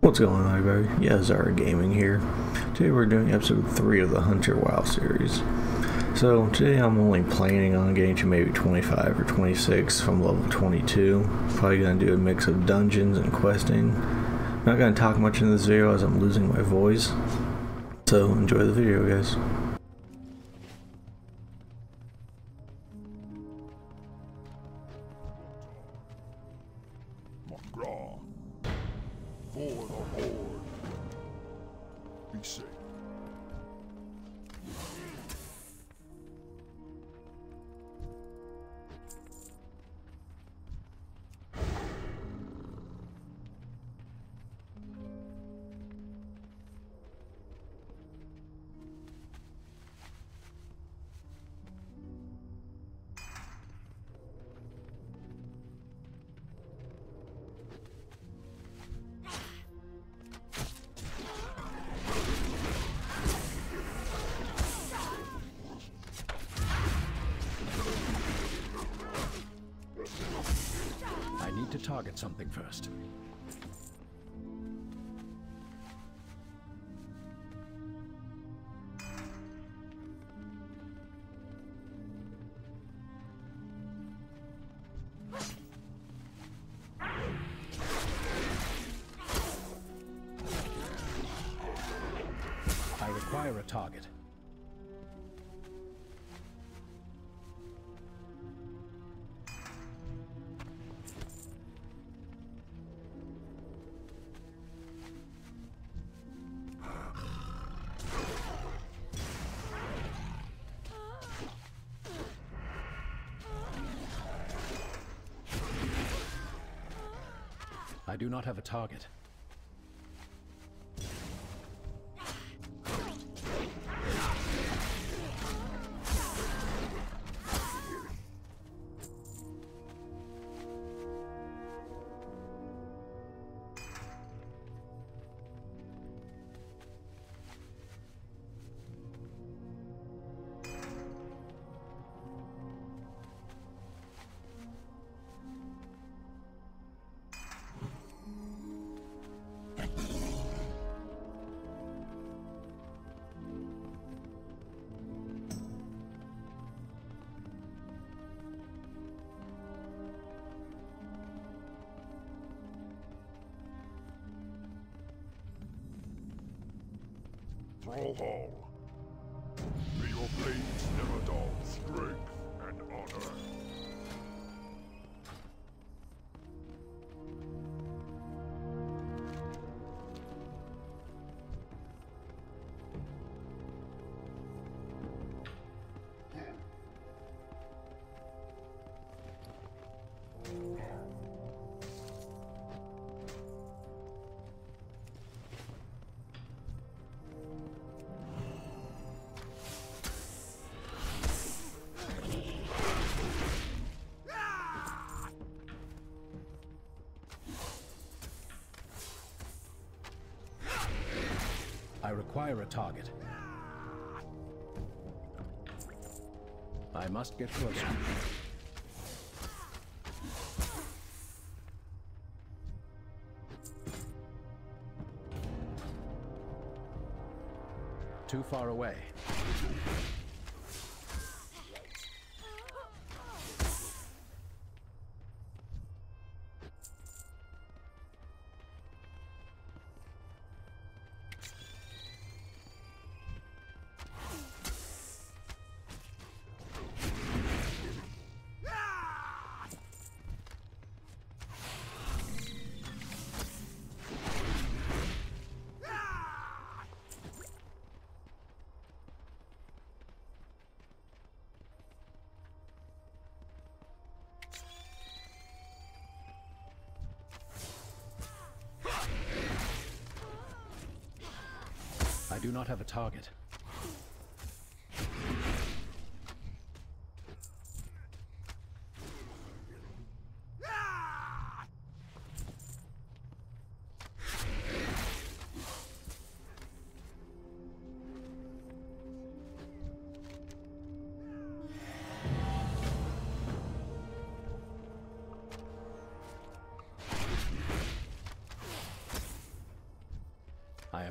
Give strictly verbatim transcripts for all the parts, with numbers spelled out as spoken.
What's going on, everybody? Yeah, Zara Gaming here. Today we're doing episode three of the Hunter WoW series. So today I'm only planning on getting to maybe twenty-five or twenty-six from level twenty-two. Probably going to do a mix of dungeons and questing. Not going to talk much in this video as I'm losing my voice. So enjoy the video, guys. McGraw, for the Horde. Be safe. I need to target something first. I require a target. I do not have a target. Thrallhall. May your blades never dull strength and honor. I require a target. I must get closer. Too far away. I do not have a target.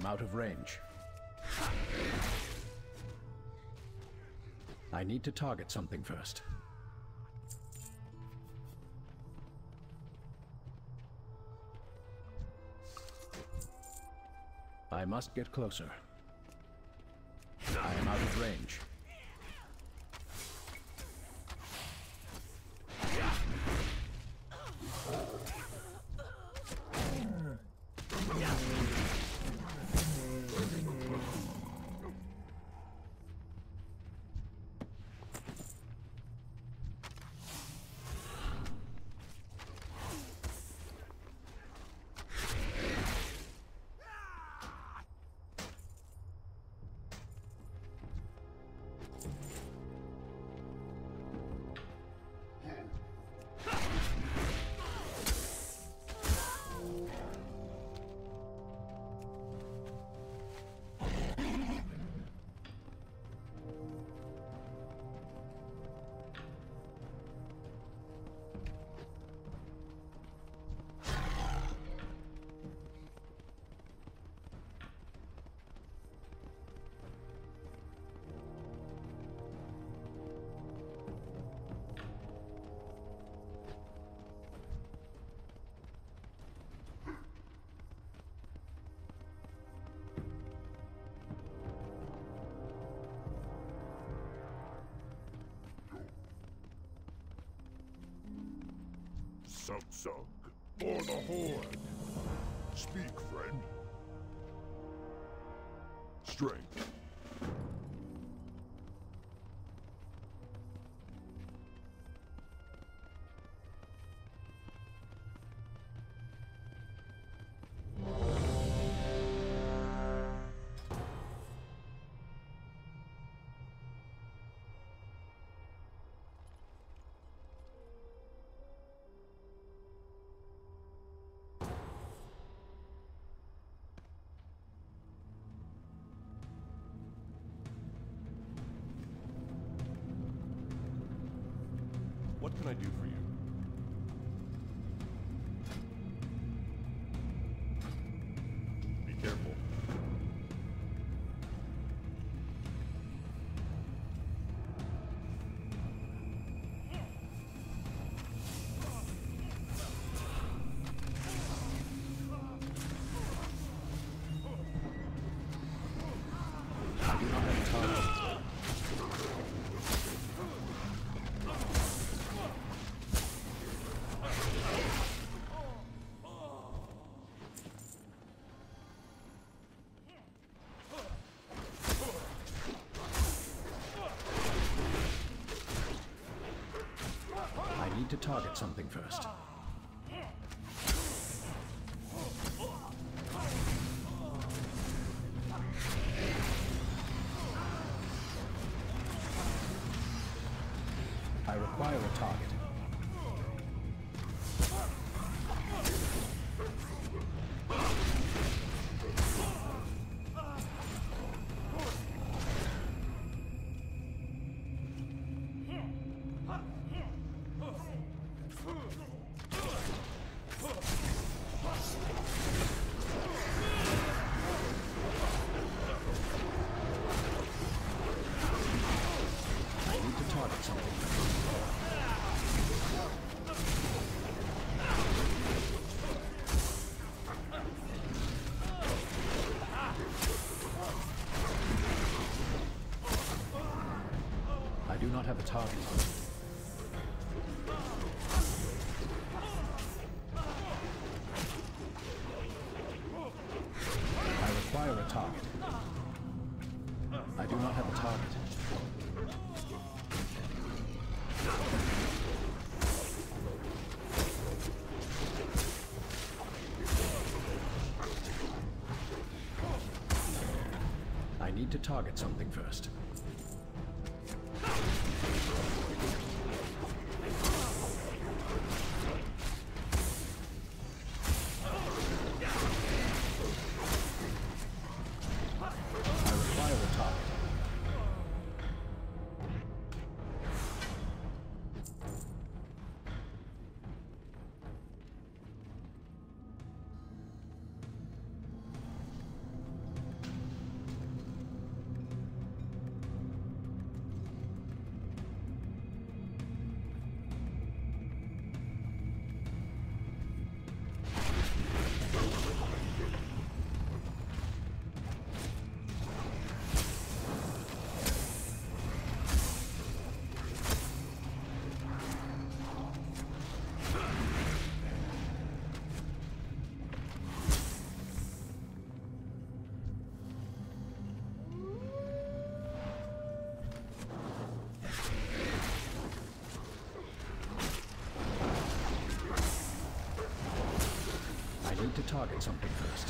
am out of range. I need to target something first. I must get closer. I am out of range. Sug-sug, for the Horde. Speak, friend. Strength. What can I do for you? Be careful. I do not have time. I need to target something first. I require a target. I need to target something first. I do not have a target. I require a target. I do not have a target. I need to target something first. I require a target. target something first.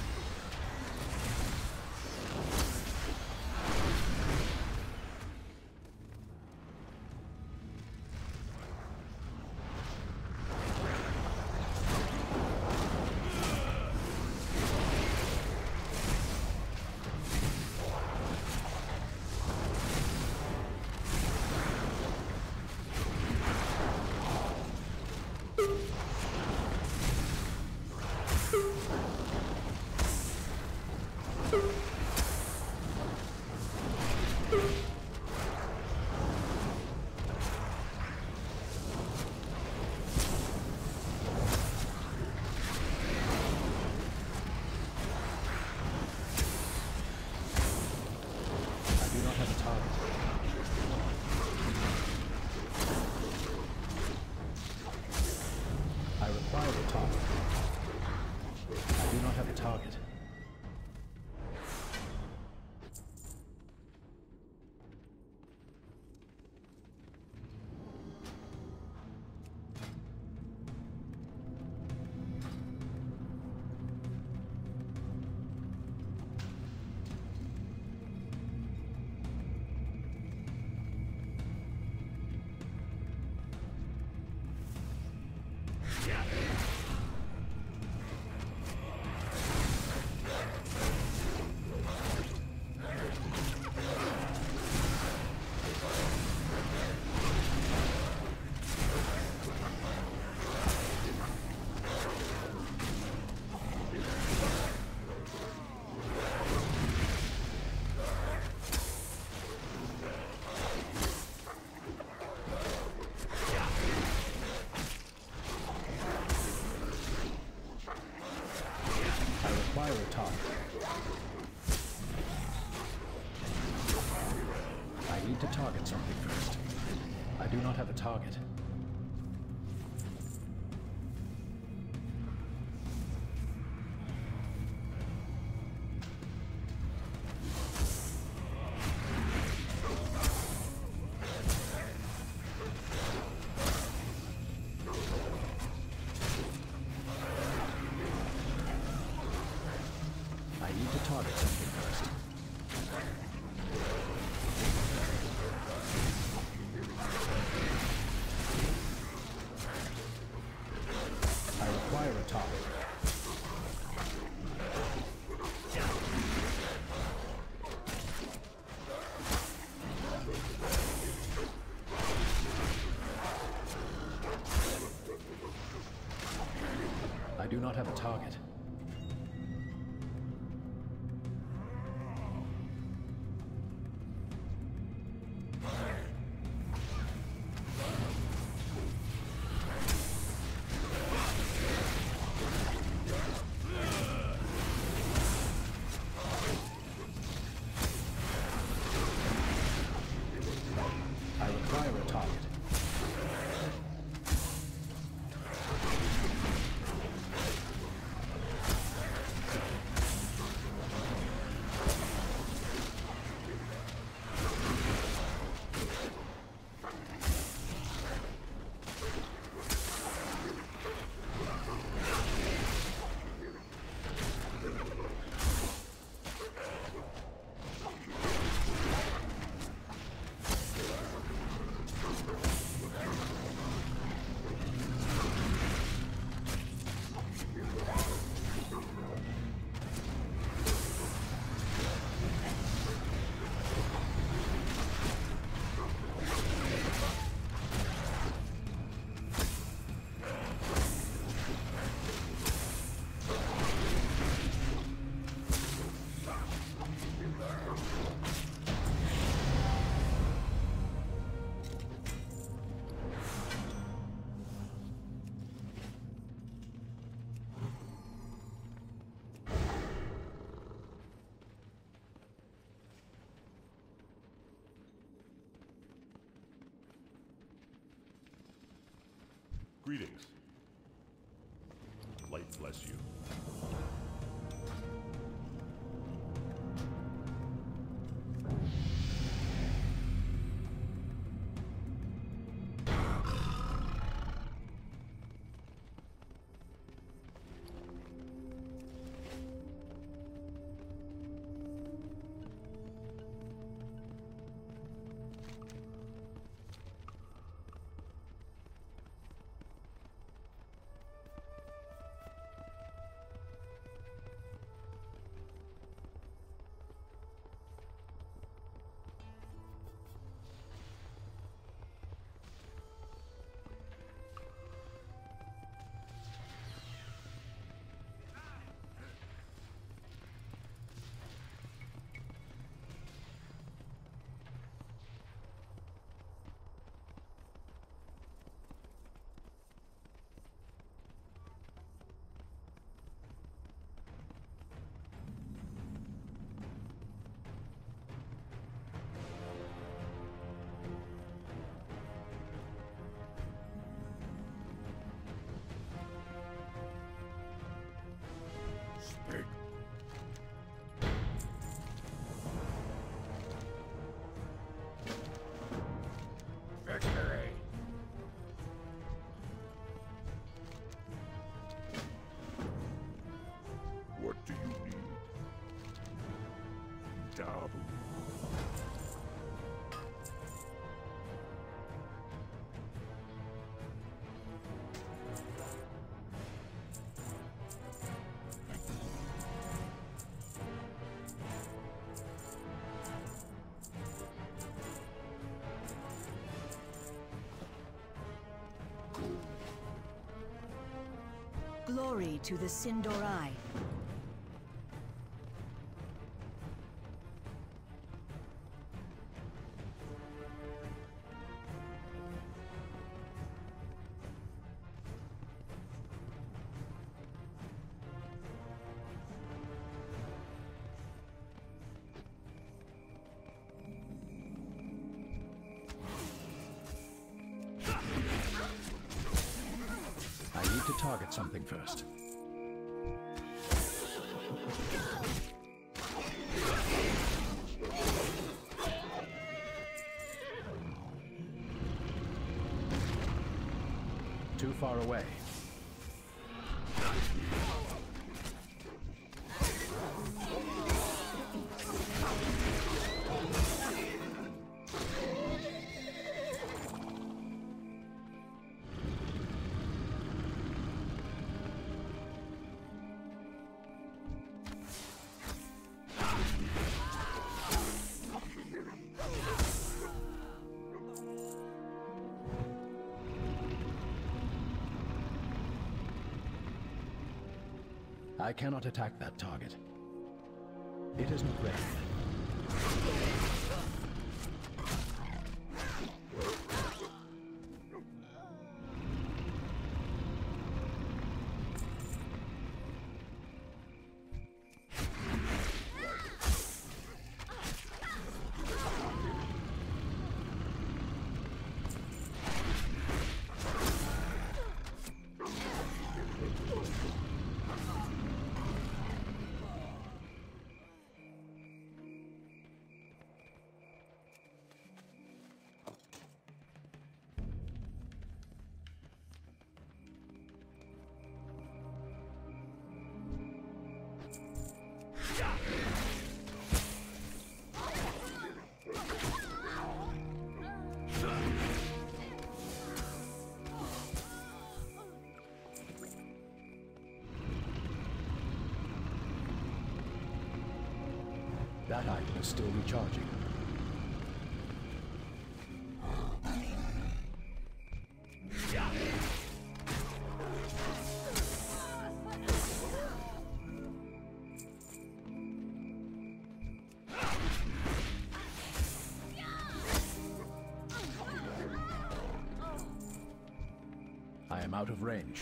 I need to target something first. I do not have a target. I need to target something first. I require a target. I do not have a target. I require a target. Greetings. Light bless you. Glory to the Sindorai. I need to target something first. Too far away. I cannot attack that target. It is not ready yet. That item is still recharging. I am out of range.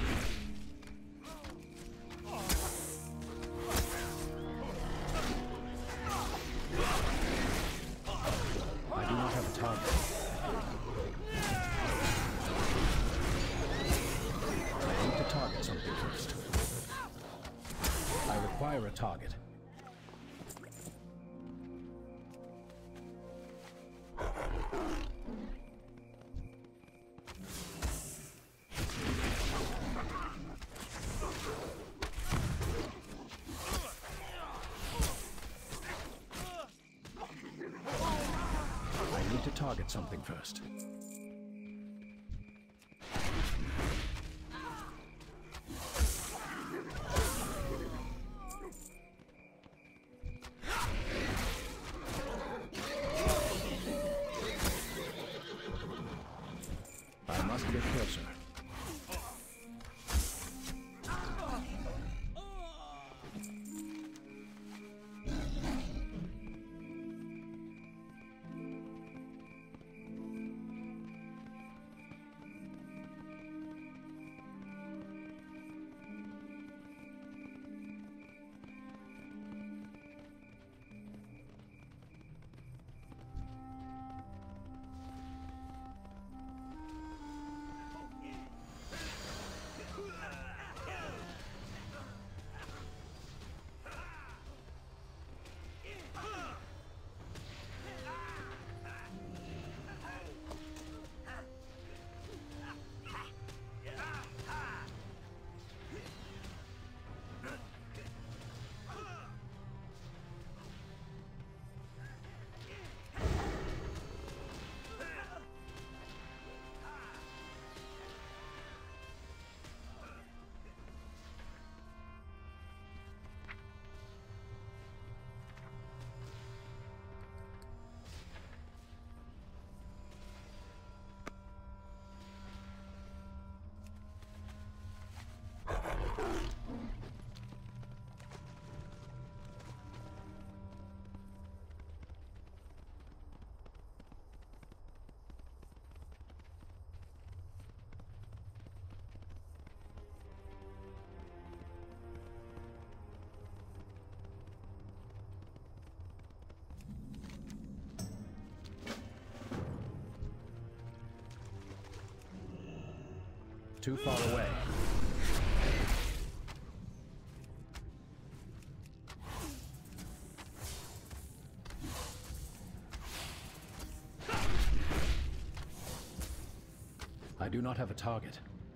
I do not have a target. I need to target something first. I require a target. I need to target something first. I must get closer. Too far away. I do not have a target.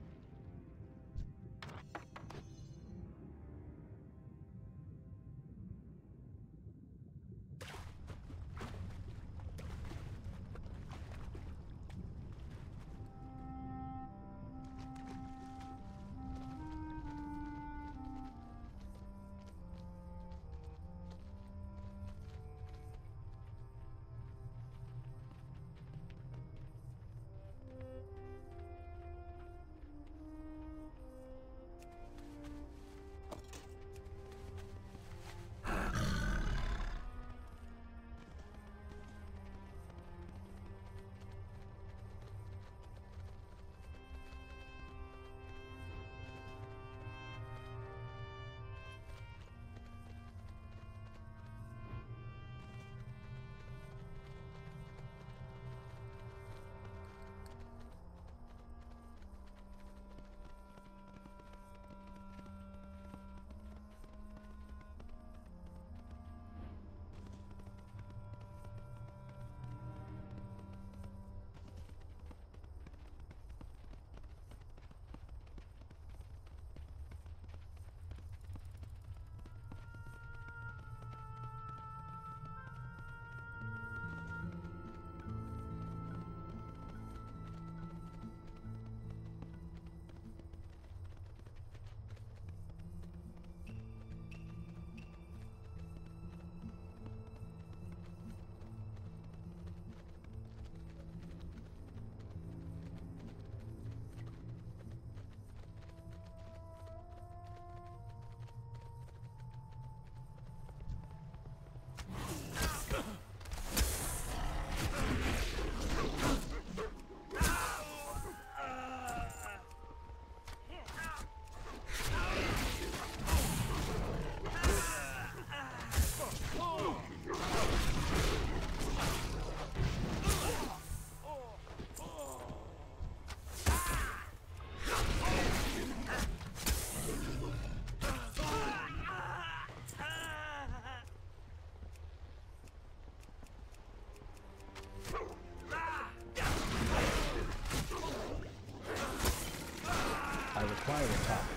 Require a target.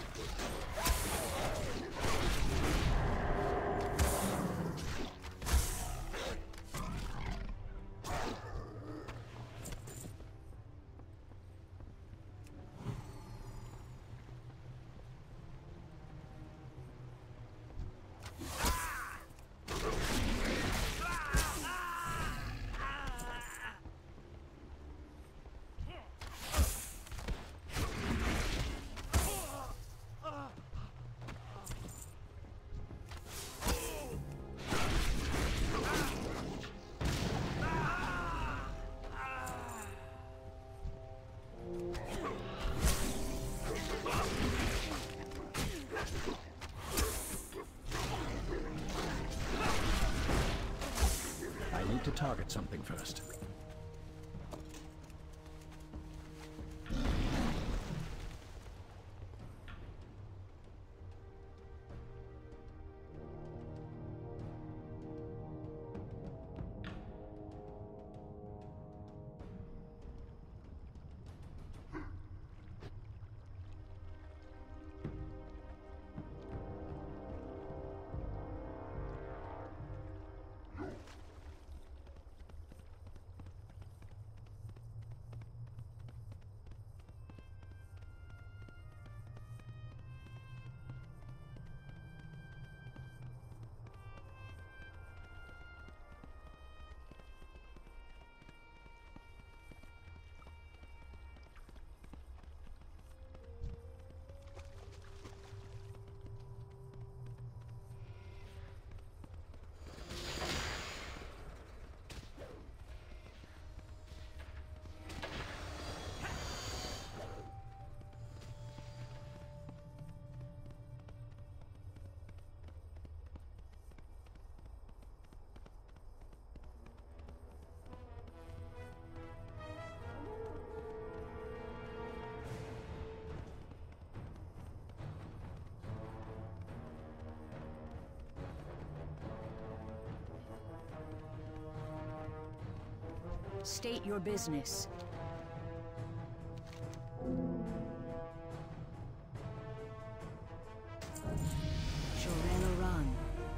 To target something first. State your business. Shorella Run.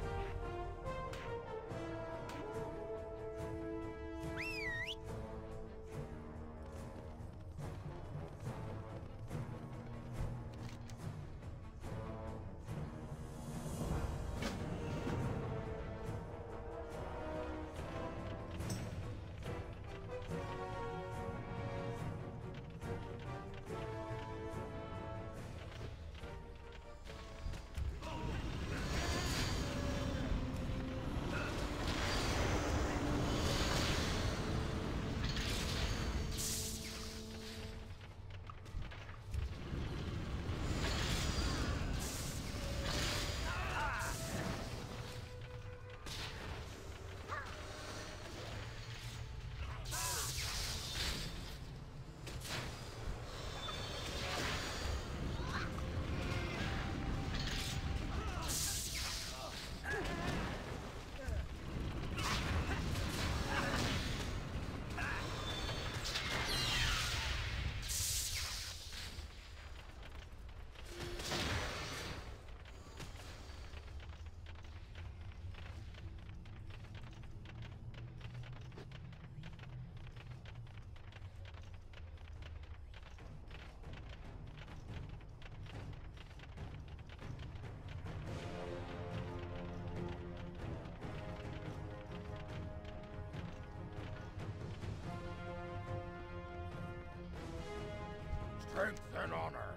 Strength and honor.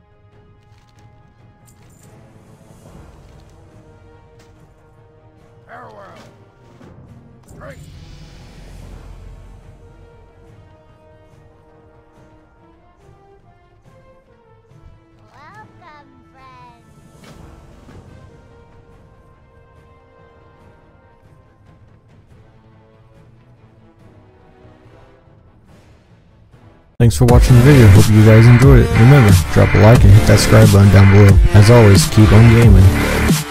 Farewell. Strength. Welcome, friend. Thanks for watching the video, hope you guys enjoyed it. Remember, drop a like and hit that subscribe button down below. As always, keep on gaming.